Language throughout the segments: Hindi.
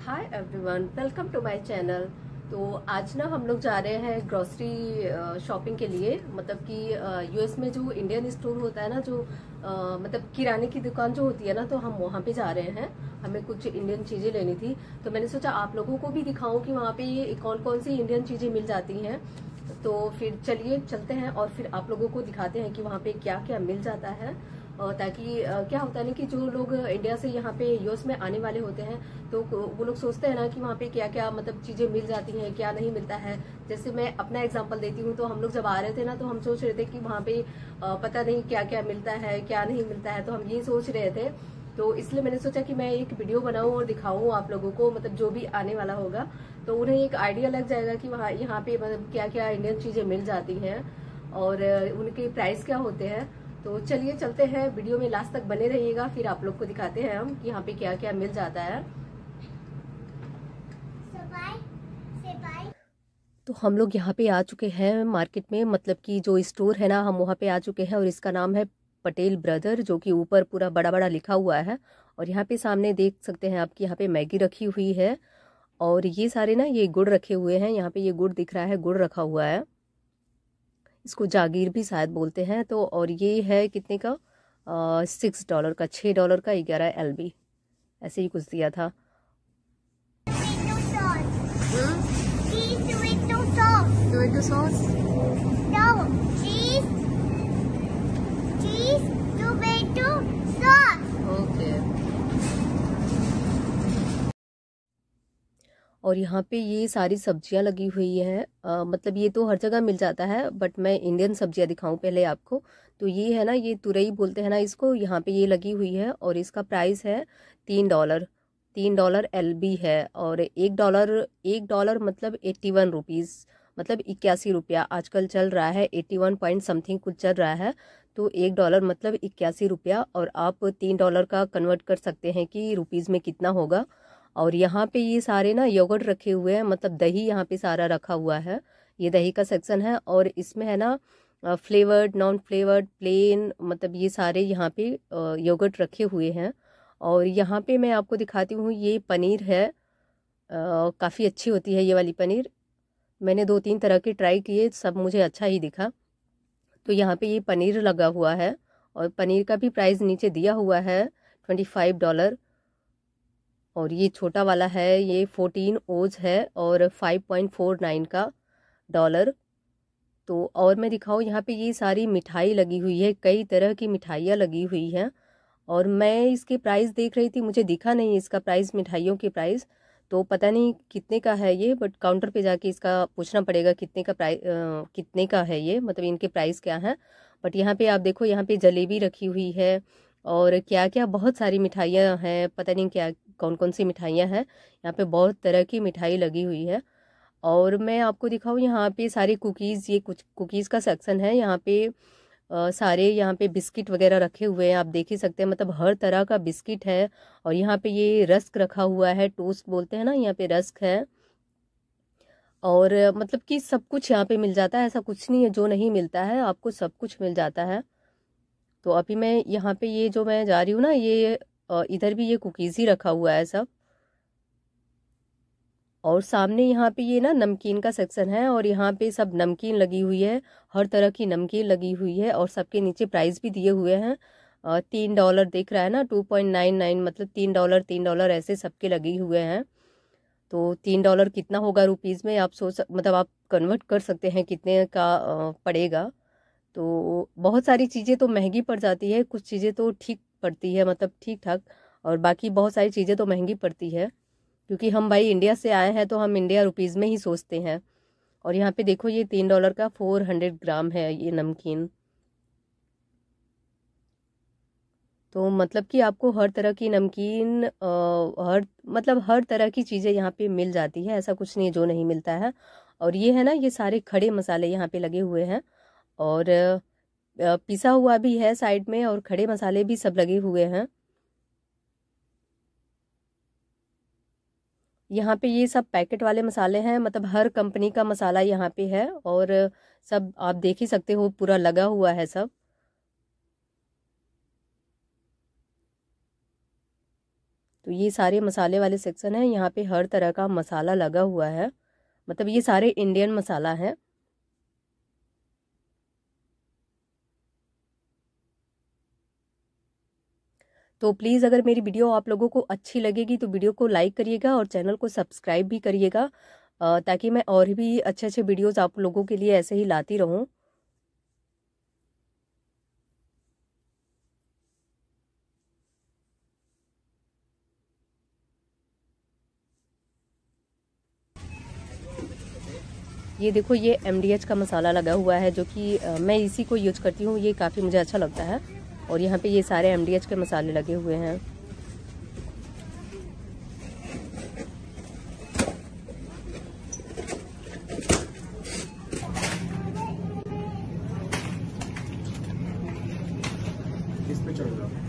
Hi everyone, welcome to my channel. तो आज ना हम लोग जा रहे हैं ग्रोसरी शॉपिंग के लिए। मतलब कि यूएस में जो इंडियन स्टोर होता है ना, जो मतलब किराने की दुकान जो होती है ना, तो हम वहाँ पे जा रहे हैं। हमें कुछ इंडियन चीजें लेनी थी, तो मैंने सोचा आप लोगों को भी दिखाऊं कि वहाँ पे कौन कौन सी इंडियन चीजें मिल जाती हैं। तो फिर चलिए चलते हैं और फिर आप लोगों को दिखाते हैं कि वहाँ पे क्या क्या मिल जाता है। ताकि क्या होता है ना कि जो लोग इंडिया से यहाँ पे यूएस में आने वाले होते हैं, तो वो लोग सोचते हैं ना कि वहाँ पे क्या क्या मतलब चीजें मिल जाती हैं, क्या नहीं मिलता है। जैसे मैं अपना एग्जांपल देती हूँ, तो हम लोग जब आ रहे थे ना, तो हम सोच रहे थे कि वहाँ पे पता नहीं क्या क्या मिलता है, क्या नहीं मिलता है, तो हम ये सोच रहे थे। तो इसलिए मैंने सोचा कि मैं एक वीडियो बनाऊं और दिखाऊं आप लोगों को, मतलब जो भी आने वाला होगा तो उन्हें एक आइडिया लग जाएगा कि वहाँ यहाँ पे मतलब क्या क्या इंडियन चीजें मिल जाती हैं और उनके प्राइस क्या होते हैं। तो चलिए चलते हैं, वीडियो में लास्ट तक बने रहिएगा, फिर आप लोग को दिखाते हैं हम कि यहाँ पे क्या क्या मिल जाता है। तो हम लोग यहाँ पे आ चुके हैं मार्केट में, मतलब कि जो स्टोर है ना, हम वहाँ पे आ चुके हैं और इसका नाम है पटेल ब्रदर, जो कि ऊपर पूरा बड़ा बड़ा लिखा हुआ है। और यहाँ पे सामने देख सकते हैं आपकी, यहाँ पे मैगी रखी हुई है और ये सारे ना ये गुड़ रखे हुए हैं। यहाँ पे ये गुड़ दिख रहा है, गुड़ रखा हुआ है, इसको जागीर भी शायद बोलते हैं। तो और ये है कितने का, $6 का, $6 का 11 LB, ऐसे ही कुछ दिया था। Tomato sauce, okay. और यहाँ पे ये सारी सब्जियां लगी हुई हैं। मतलब ये तो हर जगह मिल जाता है, बट मैं इंडियन सब्जियां दिखाऊं पहले आपको। तो ये है ना, ये तुरई बोलते हैं ना इसको, यहाँ पे ये लगी हुई है और इसका प्राइस है $3। $3 LB है। और $1 मतलब 81 रुपीज़, मतलब 81 रुपया आजकल चल रहा है, 81 पॉइंट समथिंग कुछ चल रहा है। तो $1 मतलब 81 रुपया, और आप $3 का कन्वर्ट कर सकते हैं कि रुपीज़ में कितना होगा। और यहाँ पे ये सारे ना योगर्ट रखे हुए हैं, मतलब दही यहाँ पे सारा रखा हुआ है। ये दही का सेक्शन है और इसमें है ना फ्लेवर्ड, नॉन फ्लेवर्ड, प्लेन, मतलब ये सारे यहाँ पे योगर्ट रखे हुए हैं। और यहाँ पे मैं आपको दिखाती हूँ, ये पनीर है, काफ़ी अच्छी होती है ये वाली पनीर। मैंने 2-3 तरह के ट्राई किए, सब मुझे अच्छा ही दिखा। तो यहाँ पे ये पनीर लगा हुआ है और पनीर का भी प्राइस नीचे दिया हुआ है, $25। और ये छोटा वाला है, ये 14 ओज है और 5.49 का डॉलर। तो और मैं दिखाऊँ, यहाँ पे ये सारी मिठाई लगी हुई है, कई तरह की मिठाइयाँ लगी हुई हैं। और मैं इसके प्राइस देख रही थी, मुझे दिखा नहीं इसका प्राइस, मिठाइयों के प्राइस। तो पता नहीं कितने का है ये, बट काउंटर पे जाके इसका पूछना पड़ेगा कितने का प्राइस, कितने का है ये, मतलब इनके प्राइस क्या है। बट यहाँ पे आप देखो, यहाँ पे जलेबी रखी हुई है और क्या क्या बहुत सारी मिठाइयाँ हैं, पता नहीं क्या कौन कौन सी मिठाइयाँ हैं। यहाँ पे बहुत तरह की मिठाई लगी हुई है। और मैं आपको दिखाऊँ, यहाँ पे सारे कुकीज़, ये कुछ कुकीज़ का सेक्शन है। यहाँ पे सारे यहाँ पे बिस्किट वगैरह रखे हुए हैं, आप देख ही सकते हैं, मतलब हर तरह का बिस्किट है। और यहाँ पे ये रस्क रखा हुआ है, टोस्ट बोलते हैं ना, यहाँ पे रस्क है। और मतलब कि सब कुछ यहाँ पे मिल जाता है, ऐसा कुछ नहीं है जो नहीं मिलता है, आपको सब कुछ मिल जाता है। तो अभी मैं यहाँ पे, ये जो मैं जा रही हूँ ना, ये इधर भी ये कुकीज़ ही रखा हुआ है सब। और सामने यहाँ पे ये ना नमकीन का सेक्शन है और यहाँ पे सब नमकीन लगी हुई है, हर तरह की नमकीन लगी हुई है। और सबके नीचे प्राइस भी दिए हुए हैं। $3 दिख रहा है ना, 2.99, मतलब $3 ऐसे सबके लगे हुए हैं। तो $3 कितना होगा रुपीज़ में, आप मतलब आप कन्वर्ट कर सकते हैं कितने का पड़ेगा। तो बहुत सारी चीज़ें तो महंगी पड़ जाती है, कुछ चीज़ें तो ठीक पड़ती है, मतलब ठीक ठाक। और बाकी बहुत सारी चीज़ें तो महंगी पड़ती है, क्योंकि हम भाई इंडिया से आए हैं, तो हम इंडिया रुपीज़ में ही सोचते हैं। और यहाँ पे देखो, ये $3 का 400 ग्राम है ये नमकीन। तो मतलब कि आपको हर तरह की नमकीन, हर मतलब हर तरह की चीज़ें यहाँ पे मिल जाती है, ऐसा कुछ नहीं है जो नहीं मिलता है। और ये है ना, ये सारे खड़े मसाले यहाँ पे लगे हुए हैं और पिसा हुआ भी है साइड में, और खड़े मसाले भी सब लगे हुए हैं। यहाँ पे ये सब पैकेट वाले मसाले हैं, मतलब हर कंपनी का मसाला यहाँ पे है और सब आप देख ही सकते हो, पूरा लगा हुआ है सब। तो ये सारे मसाले वाले सेक्शन है, यहाँ पे हर तरह का मसाला लगा हुआ है, मतलब ये सारे इंडियन मसाला है। तो प्लीज़ अगर मेरी वीडियो आप लोगों को अच्छी लगेगी तो वीडियो को लाइक करिएगा और चैनल को सब्सक्राइब भी करिएगा, ताकि मैं और भी अच्छे अच्छे वीडियोस आप लोगों के लिए ऐसे ही लाती रहूं। ये देखो, ये MDH का मसाला लगा हुआ है, जो कि मैं इसी को यूज करती हूँ, ये काफ़ी मुझे अच्छा लगता है। और यहाँ पे ये सारे MDH के मसाले लगे हुए हैं। इस पे चढ़ जाओ।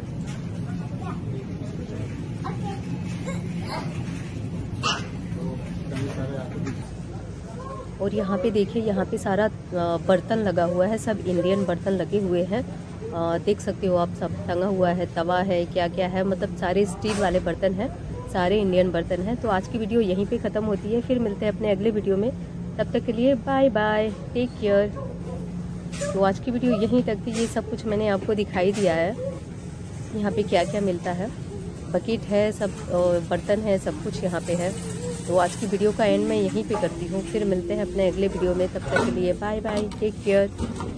और यहाँ पे देखिए, यहाँ पे सारा बर्तन लगा हुआ है, सब इंडियन बर्तन लगे हुए हैं। देख सकते हो आप, सब टंगा हुआ है, तवा है, क्या क्या है, मतलब सारे स्टील वाले बर्तन हैं, सारे इंडियन बर्तन हैं। तो आज की वीडियो यहीं पे ख़त्म होती है, फिर मिलते हैं अपने अगले वीडियो में। तब तक के लिए बाय बाय, टेक केयर। तो आज की वीडियो यहीं तक थी, ये सब कुछ मैंने आपको दिखाई दिया है, यहाँ पे क्या क्या मिलता है, बकेट है, सब बर्तन है, सब कुछ यहाँ पे है। तो आज की वीडियो का एंड मैं यहीं पे करती हूँ, फिर मिलते हैं अपने अगले वीडियो में। तब तक के लिए बाय बाय, टेक केयर।